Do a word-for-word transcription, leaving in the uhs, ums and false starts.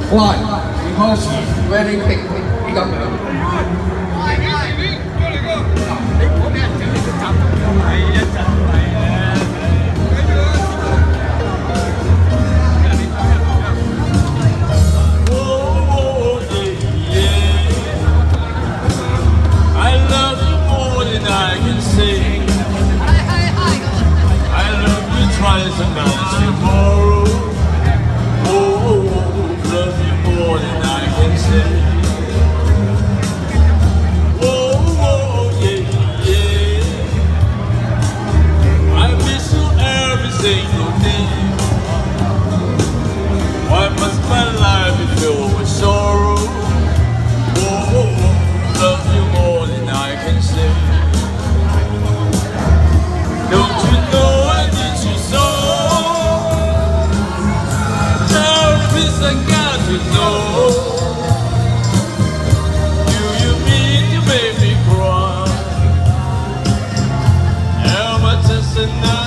Why? Because he's very big. He got Twice a night tomorrow. Oh, love you more than I can say. Oh, oh, yeah, yeah. I miss you every single day. Why must my life be filled with sorrow? Oh, oh, love you more than I can say. Don't you know I need you so? I got to know. Do you mean to make me cry? Am I just another